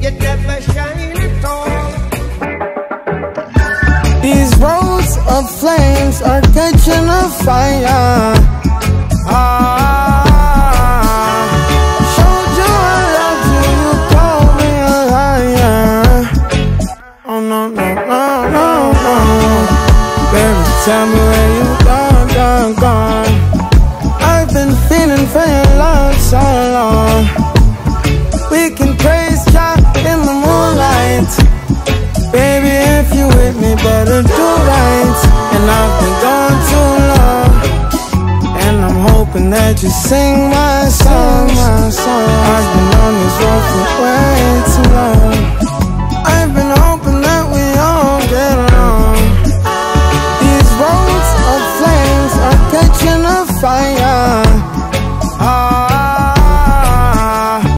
you never shine at all. These roads of flames are catching a fire. Showed you I loved you, you called me a liar. Oh no, no, no, no, no. Baby, tell me where you gone. I've been feeling for your love so long. We can praise God in the moonlight. Baby, if you with me, better do right. And I've been gone too long, and I'm hoping that you sing my song. I've been on this road for way too long.